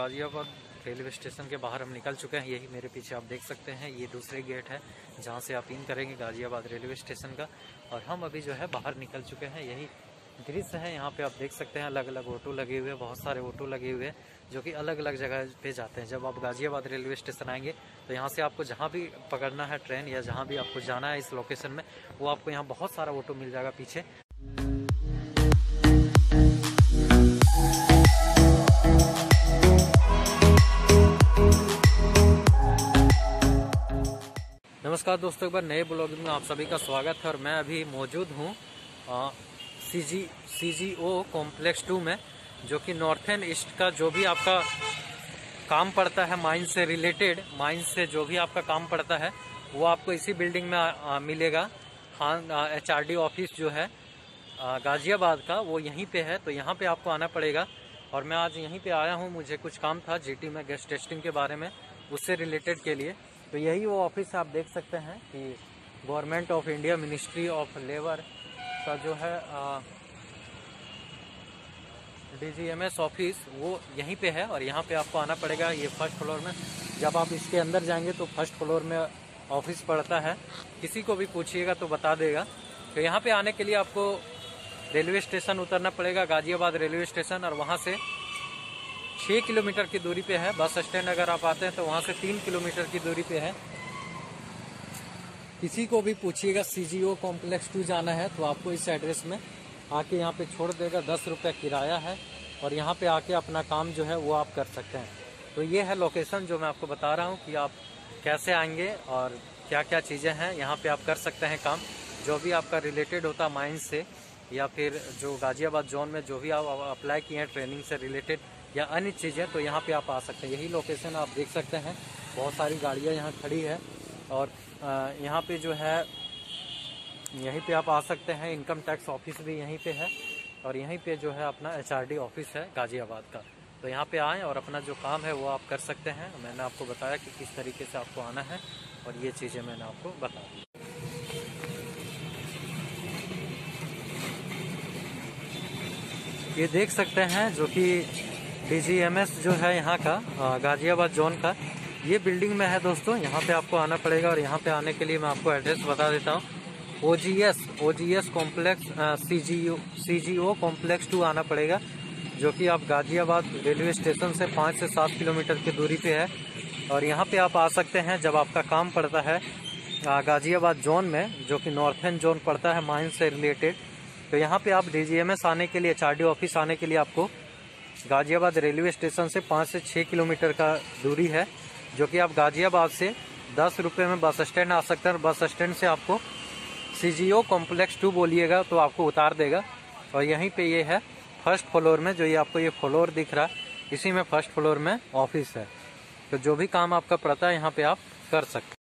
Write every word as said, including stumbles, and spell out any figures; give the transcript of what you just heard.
Ghaziabad railway station के बाहर हम निकल चुके हैं। यही मेरे पीछे आप देख सकते हैं, ये दूसरे गेट है जहां से आप इन करेंगे गाजियाबाद रेलवे स्टेशन का। और हम अभी जो है बाहर निकल चुके हैं। यही दृश्य है, यहाँ पे आप देख सकते हैं अलग अलग ऑटो लगे हुए हैं, बहुत सारे ऑटो लगे हुए हैं जो कि अलग अलग जगह पे जाते हैं। जब आप गाजियाबाद रेलवे स्टेशन आएंगे तो यहाँ से आपको जहाँ भी पकड़ना है ट्रेन या जहाँ भी आपको जाना है इस लोकेशन में, वो आपको यहाँ बहुत सारा ऑटो मिल जाएगा पीछे। नमस्कार दोस्तों, एक बार नए ब्लॉगिंग में आप सभी का स्वागत है। और मैं अभी मौजूद हूँ सी जी सी जी ओ कॉम्प्लेक्स टू में, जो कि नॉर्थन ईस्ट का जो भी आपका काम पड़ता है माइंस से रिलेटेड, माइंस से जो भी आपका काम पड़ता है वो आपको इसी बिल्डिंग में आ, मिलेगा। Khan H R D office जो है आ, गाजियाबाद का, वो यहीं पे है। तो यहाँ पे आपको आना पड़ेगा। और मैं आज यहीं पे आया हूँ, मुझे कुछ काम था जीटी में गैस टेस्टिंग के बारे में, उससे रिलेटेड के लिए। तो यही वो ऑफिस आप देख सकते हैं कि government of India ministry of labour का जो है D G M S office, वो यहीं पे है। और यहाँ पे आपको आना पड़ेगा, ये फर्स्ट फ्लोर में। जब आप इसके अंदर जाएंगे तो फर्स्ट फ्लोर में ऑफिस पड़ता है, किसी को भी पूछिएगा तो बता देगा। तो यहाँ पे आने के लिए आपको रेलवे स्टेशन उतरना पड़ेगा, गाजियाबाद रेलवे स्टेशन। और वहाँ से छः किलोमीटर की दूरी पे है। बस स्टैंड अगर आप आते हैं तो वहाँ से तीन किलोमीटर की दूरी पे है। किसी को भी पूछिएगा सी जी ओ कॉम्प्लेक्स टू जाना है तो आपको इस एड्रेस में आके यहाँ पे छोड़ देगा। दस रुपये किराया है और यहाँ पे आके अपना काम जो है वो आप कर सकते हैं। तो ये है लोकेशन जो मैं आपको बता रहा हूँ कि आप कैसे आएंगे और क्या क्या चीज़ें हैं। यहाँ पे आप कर सकते हैं काम, जो भी आपका रिलेटेड होता माइंस से, या फिर जो गाजियाबाद जोन में जो भी आप अप्लाई किए हैं ट्रेनिंग से रिलेटेड या अन्य चीज़ें, तो यहाँ पे आप आ सकते हैं। यही लोकेशन आप देख सकते हैं, बहुत सारी गाड़ियाँ यहाँ खड़ी है। और यहाँ पे जो है यहीं पे आप आ सकते हैं। इनकम टैक्स ऑफिस भी यहीं पे है और यहीं पे जो है अपना एच आर डी ऑफिस है गाजियाबाद का। तो यहाँ पे आएँ और अपना जो काम है वो आप कर सकते हैं। मैंने आपको बताया कि किस तरीके से आपको आना है और ये चीज़ें मैंने आपको बता दी। ये देख सकते हैं जो कि डी जी एम एस जो है यहाँ का गाजियाबाद जोन का, ये बिल्डिंग में है दोस्तों। यहाँ पे आपको आना पड़ेगा। और यहाँ पे आने के लिए मैं आपको एड्रेस बता देता हूँ। O G S O G S complex C G O C G O complex टू आना पड़ेगा, जो कि आप गाजियाबाद रेलवे स्टेशन से पाँच से सात किलोमीटर की दूरी पे है। और यहाँ पे आप आ सकते हैं जब आपका काम पड़ता है गाजियाबाद जोन में, जो कि नॉर्थन जोन पड़ता है माइंस से रिलेटेड। तो यहाँ पे आप डी जी एम एस आने के लिए, एच आर डी ऑफिस आने के लिए आपको गाजियाबाद रेलवे स्टेशन से पाँच से छः किलोमीटर का दूरी है, जो कि आप गाजियाबाद से दस रुपये में बस स्टैंड आ सकते हैं। बस स्टैंड से आपको सी जी ओ कॉम्प्लेक्स टू बोलिएगा तो आपको उतार देगा। और यहीं पे ये है फर्स्ट फ्लोर में, जो ये आपको ये फ्लोर दिख रहा है, इसी में फर्स्ट फ्लोर में ऑफिस है। तो जो भी काम आपका पड़ता है यहाँ पे आप कर सकते हैं।